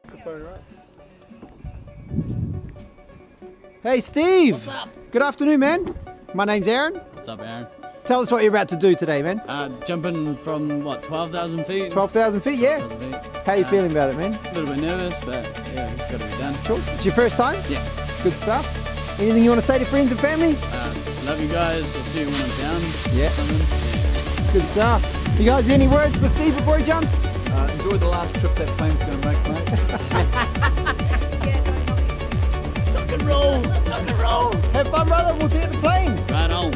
Microphone, right? Hey Steve! What's up? Good afternoon, man. My name's Aaron. What's up, Aaron? Tell us what you're about to do today, man. Jumping from, what, 12,000 feet? 12,000 feet, yeah? 12,000 feet. How are you feeling about it, man? A little bit nervous, but yeah, it's got to be done. Sure. It's your first time? Yeah. Good stuff. Anything you want to say to friends and family? Love you guys. I'll see you when I'm down. Yeah. Something. Yeah. Good stuff. You guys, any words for Steve before he jumps? Enjoy the last trip that plane's going to make, mate. Tuck and roll. Tuck and roll. Have fun, brother. We'll see you at the plane. Right on.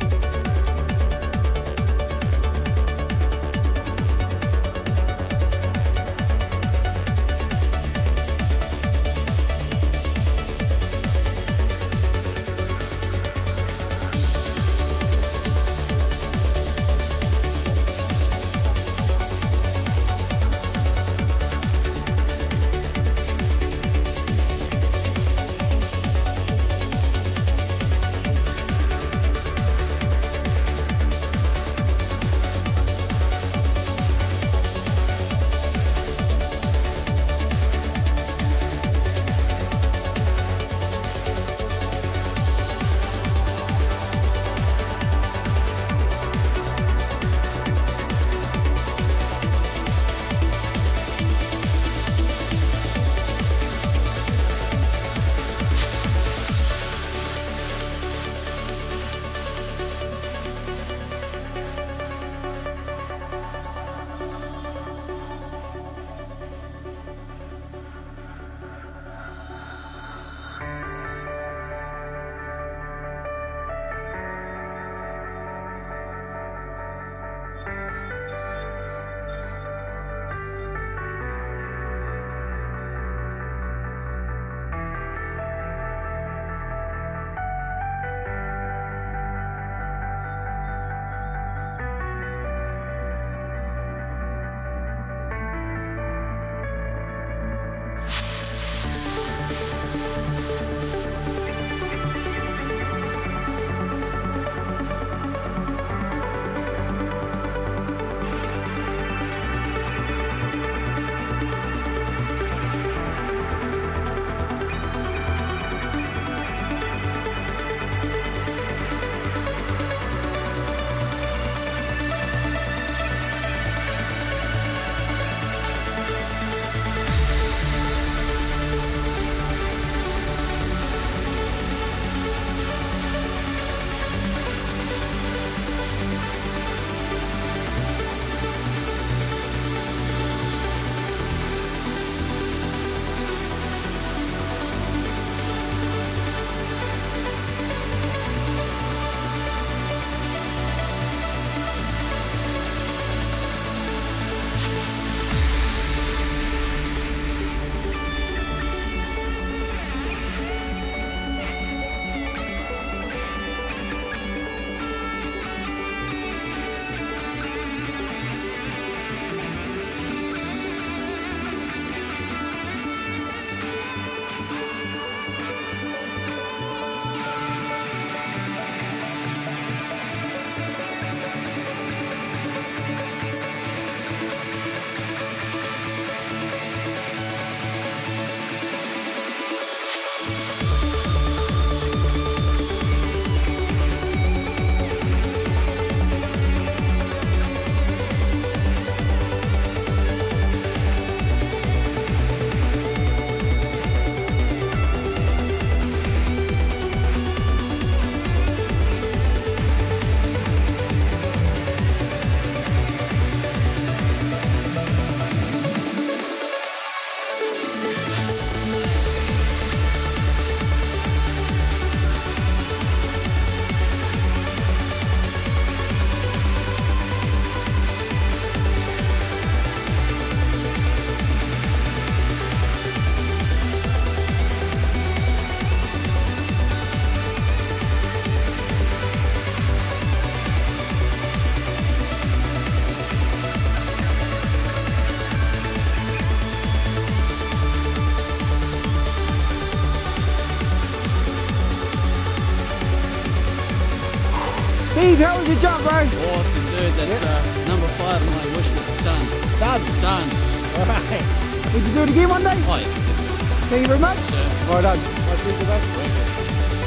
Steve, how was your jump, bro? Awesome, dude. That's number 5 on my wish list. Done. Done. Done. All right. Would you do it again one day? Oh, yeah. Thank you very much. Yeah. Well done. Nice to meet you, mate.